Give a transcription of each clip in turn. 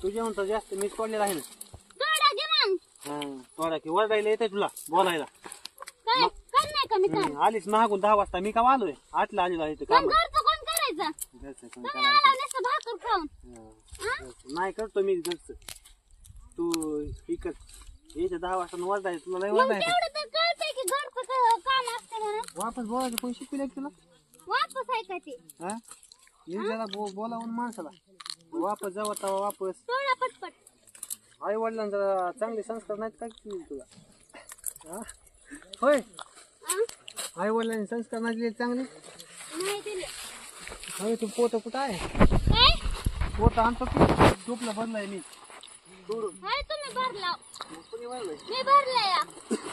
तुझ्या म्हणतो जास्त मी तोडलेला आहे ना. तोडा घे मग. हा तोडा की वरडायला येते तुला बोलायला. काय करणार का मी काम? आलीच मागून 10 वाजता मी का आलोय आतला आलेलो आहे इथे काम. घरचं कोण करायचं? घरचं कोण तुम्ही आला नुसतं भाकर खाऊन. करायचं? नाही करतो मी घरचं. तू इकत यायचं 10 वाजता वरडायचं तुला लय मग वरडायचं. तेवढं तर कळतंय की घरचं काम असतं म्हणून. वापस बोलायचं कोण शिकविलं तुला? वापस आहे का ते? हा जरा बोलावून माणसाला वापस जावं तेव्हा वापस. तोडा पटपट. आई वडिलांना जरा चांगले संस्कार नाहीत काय केले तुला? हा? होय आई वडिलांनी संस्कार नाही दिले चांगले? नाही दिले. होय तू पोत कुठं आहे? काय? पोत आणतो की टोपला भरलाय मी सोडून. हाय तुम्ही भरला. कोणी भरलंय? मी भरला या.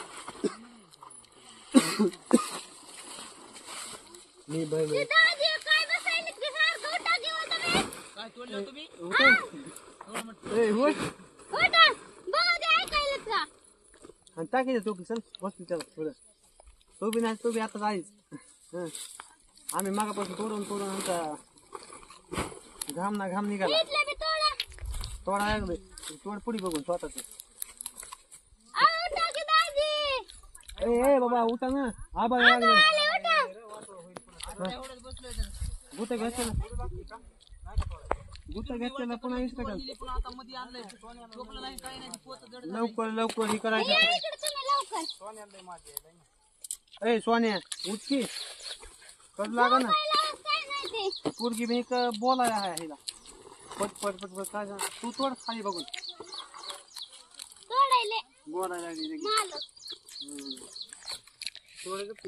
मी भरलंय. दादी काय बसायला की सारखं उठा घेऊन तुम्ही. काय तोडलं तुम्ही? ए होय उठा. बघा ते ऐकायला का? आणि टाकायचं टोपी चल बसली त्याला थोडं. तो बी नाही तो बी आता आहेच. आम्ही मागापासून तोडून आमचा घाम निघाला. इथलं बी तोडा. तोडा लागले तोड पुढी बघून स्वतःच. उठा की दादी. ए बाबा उठा ना आबा लागले. आले उठा. गुत घेतलेला पुन्हा इष्ट कर. लवकर ही करायचं. या इकडे तुम्ही लवकर. ए सोन्या उठकी कर लागा ना. काय नाही ते. पोरगी मी बोलाय आहे हिला पट काय तू तोड खाली बघून तोडायले. बोलायला लागली मालक. तोड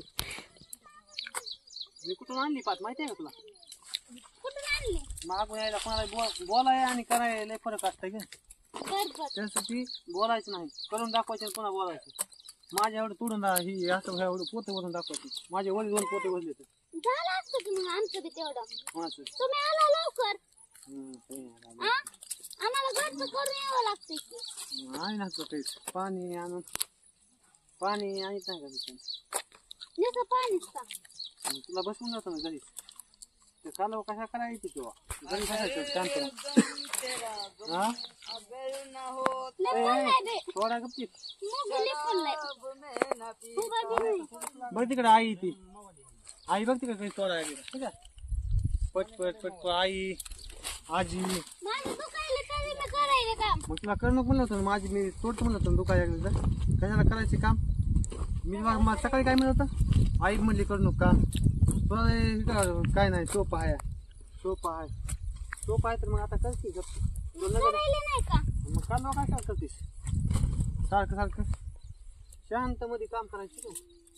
मी कुठून आणली पात माहिती आहे का तुला? कुठून आणले? मागून यायला कोणाला बोलाय आणि करायला लय फरक असतं का? बरोबर. त्यासाठी बोलायचं नाही करून दाखवायचं पुन्हा बोलायचं. माझ्या एवढं तोडून ही असं एवढं पोते वरून दाखवायचं. माझे वडील 2 पोते वजले तर झालं असतं की मग आमचं बी तेवढं. असं. तुम्ही आला लवकर. ते हा? आम्हाला घरचं करून यावं लागतंय की. आहे ना तेच पाणी आणून पाणी आणत नाही का तिथून? नुसतं पाणीच का? तुला बसवून जातो ना घरी. ते कालव कशा करायची किंवा घरी कशाचं काम करा. हा लय नाही बे. थोडा गप्पी मुगली फुललंय. फुगा बी नाही. बघ तिकडे आई ती आई बघ तिकडे काही तोडा आहे ठीक आहे. पट आई आजी माझं दुखायला तरी मी करायला काम. मग तुला करणं म्हणलं होतं ना माझी मी तोडतो म्हणलं होतं दुकान तर कशाला करायचे काम. मी सकाळी काय म्हणत होतं आई म्हणली करू नको काम. तुला काय नाही सोपं आहे तर मग आता करते करायला नाही का? मग काल काय करतेस सारखं शांत मध्ये काम करायचं.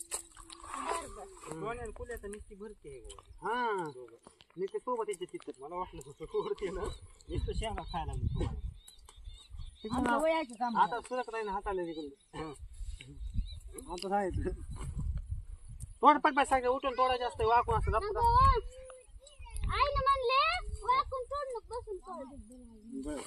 कुल्याचा निश्चित भरते हा मी ते सोबत यायचे तिथं मला वाटलं सोडते ना नुसतं शेंगा खायला आता सुरत नाही ना हाताला तिकडे. आता सांगितलं तोड पट सांगितलं उठून तोडायचं असतं वाकून असतं. आईने म्हणले वाकून तोड नको बसून तोड.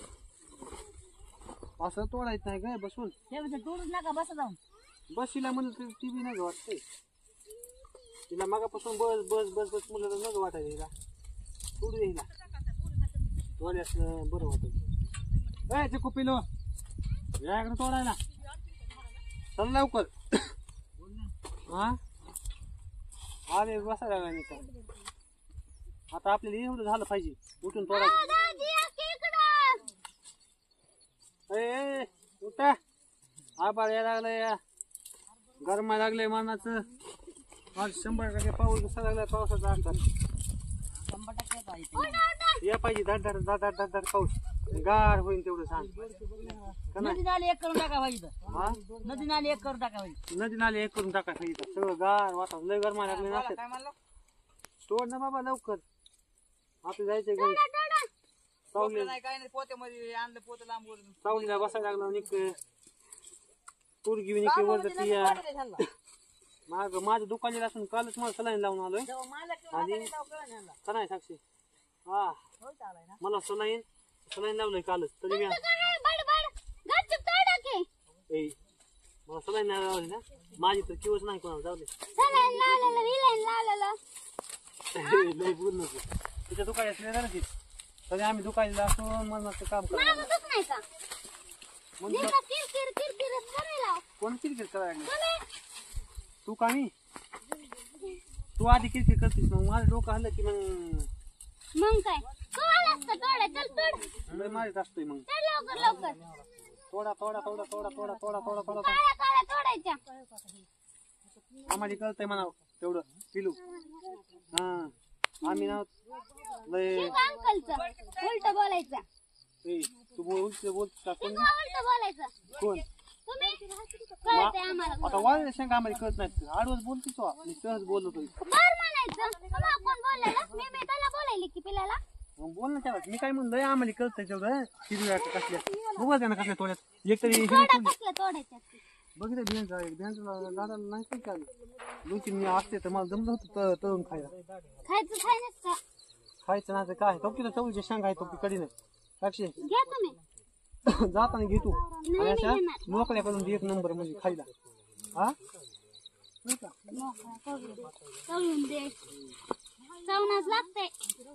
असं तोडायचं नाही काय बसून तोडूच नका बसा जाऊन. बसीला म्हणलं टी व्ही नाही वाटते तिला मागापासून बस म्हणलं तर नग वाटायचं हिला तोडू दे हिला तोड्यास बरं वाटत. ए चिकू पिलो या इकडे तोडायला चल लवकर. हा अरे बसायला नाही का आता आपल्याला एवढं झालं पाहिजे उठून तोडायचं. ए उठा आबाळ यायला लागलंय गरमाय लागलंय मानाचं. आज 100% पाऊस कसा लागलाय पावसाचा अंदाज 100% या पाहिजे. धड पाऊस गार होईल तेवढं सांग. नदी नाले एक करून टाका पाहिजे. हा नदी नाले एक करून टाका पाहिजे. नदी नाले एक करून टाका पाहिजे. सगळं गार वातावरण लय गरमाय लागले ना. तोड ना बाबा लवकर आपलं जायचंय घरी. सावलीला बसायला लागलं निक पोरगी बी निके वर माझं दुकान असून कालच मला सलाईन लावून आलोय. आणि का नाही साक्षी हा मला सलाईन लावलंय कालच तरी मी मला सलाईन नाही लावली ना माझी तर किवच नाही कोणाला जाऊ दे. लय बोल नको तिच्या दुकान असले ना तरी आम्ही दुकानीला असतो मरणाचं काम करायला माझं दुख नाही का म्हणजे नुसतं किरकिरच करायला कोण किरकिर करायला तुम्ही तू का मी तू आधी किरकिर करतेस मग माझं डोकं हल्लं की मग काय तू आलास का तोडा चल तोड मग माझ्यात असतोय मग चल लवकर लवकर थोडा थोडा थोडा थोडा थोडा थोडा थोडा थोडा काळ्या काळ्या तोडायच्या आम्हाला कळतंय म्हणा तेवढं किलो हा आम्ही ना लय शिक अंकलचं उलट बोलायचं ए, तू बोलत का कोण शिक उलट बोलायचं कोण तुम्ही कळतंय आम्हाला आता वाळल्या शेंगा आम्हाला कळत नाही आडवच बोलतो तो मी सहज बोलतो बर म्हणायचं तुम्हाला कोण बोललेलं मी त्याला बोलायली की पिल्याला मग बोल ना त्याला मी काय म्हणलोय आम्हाला कळतंय तेवढं किती कसल्या बघा त्यांना कसल्या थोड्यात एक तरी तोडा कसलं तोडायच्या बघितलं बियांचा एक बियांचा दादाला नाही काही चालू दोन तीन मी असते तर मला जमलं होतं तळून खायला खायचं खायनच का खायचं नाही तर काय टोपकीला चवळीची शेंगा आहे टोपकी कधी नाही साक्षी घ्या तुम्ही जाताना घे तू नाही आणि अशा घेणार. मोकळ्या करून दे एक नंबर म्हणजे खायला हा नाही का मोकळा तळून दे चवणाच लागतंय